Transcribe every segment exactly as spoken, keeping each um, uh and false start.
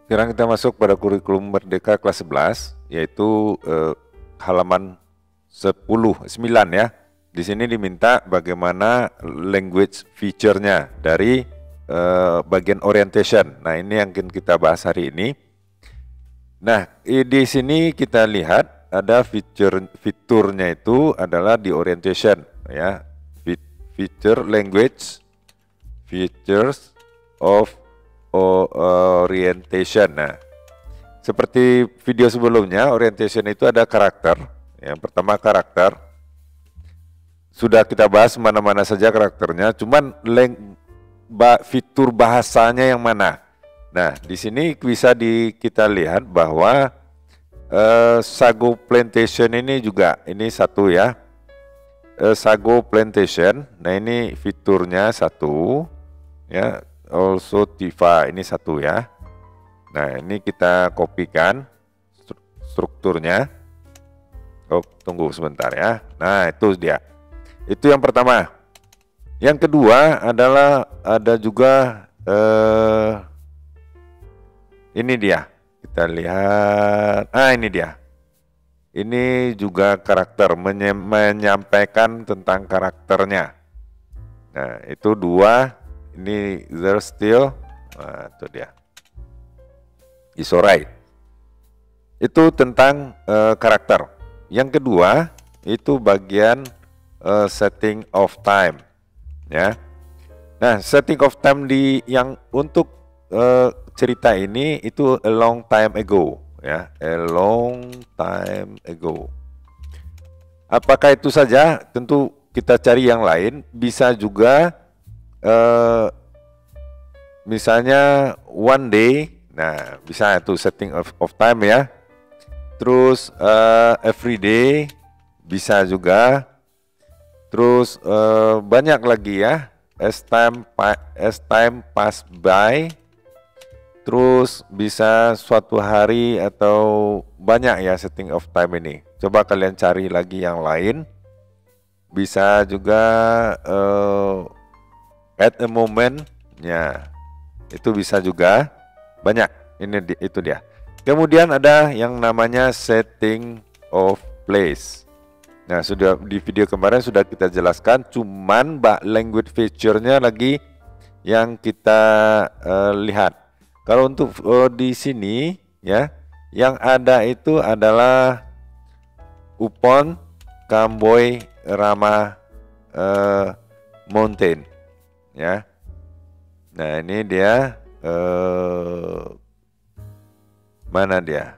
Sekarang kita masuk pada kurikulum Merdeka kelas sebelas, yaitu eh, halaman sepuluh, sembilan ya. Di sini diminta bagaimana language feature-nya dari eh, bagian orientation. Nah, ini yang akan kita bahas hari ini. Nah, di sini kita lihat ada fitur fiturnya itu adalah di orientation ya. Feature language features of orientation. Nah, seperti video sebelumnya, orientation itu ada karakter. Yang pertama karakter. Sudah kita bahas mana-mana saja karakternya, cuman leng, ba, fitur bahasanya yang mana. Nah, di sini bisa di, kita lihat bahwa eh, Sago Plantation ini juga ini satu ya. Eh, Sago Plantation. Nah, ini fiturnya satu ya. Also Tifa ini satu ya. Nah, ini kita kopikan strukturnya. Oh, tunggu sebentar ya. Nah, itu dia. Itu yang pertama. Yang kedua adalah ada juga eh, ini dia. Kita lihat. Ah, ini dia. Ini juga karakter, menyampaikan tentang karakternya. Nah, itu dua. Ini there still, nah, itu dia. Is alright. Itu tentang uh, karakter. Yang kedua itu bagian uh, setting of time, ya. Nah, setting of time di yang untuk uh, cerita ini itu a long time ago, ya, a long time ago. Apakah itu saja? Tentu kita cari yang lain. Bisa juga. Uh, misalnya one day, nah bisa itu setting of, of time ya. Terus uh, every day bisa juga. Terus uh, banyak lagi ya. As time as time pass by. Terus bisa suatu hari atau banyak ya setting of time ini. Coba kalian cari lagi yang lain. Bisa juga. Uh, At a moment, ya itu bisa juga banyak. Ini itu dia. Kemudian ada yang namanya setting of place. Nah, sudah di video kemarin sudah kita jelaskan. Cuman mbak language feature-nya lagi yang kita uh, lihat. Kalau untuk uh, di sini ya, yang ada itu adalah upon Kamboy Rama uh, Mountain. Ya, nah ini dia eh, mana dia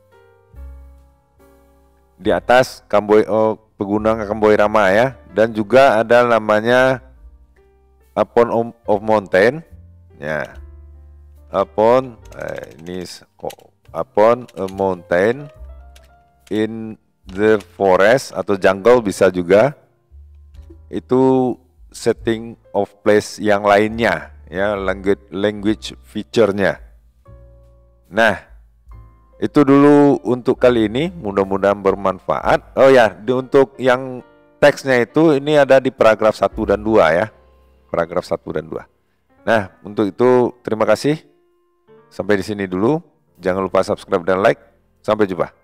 di atas Kamboy oh, pegunungan Kamboy Rama ya, dan juga ada namanya upon of mountain ya, upon eh, ini upon a mountain in the forest atau jungle bisa juga. Itu setting of place yang lainnya ya, language language feature-nya. Nah, itu dulu untuk kali ini, mudah-mudahan bermanfaat. Oh ya, di, untuk yang teksnya itu ini ada di paragraf satu dan dua ya. Paragraf satu dan dua. Nah, untuk itu terima kasih. Sampai di sini dulu. Jangan lupa subscribe dan like. Sampai jumpa.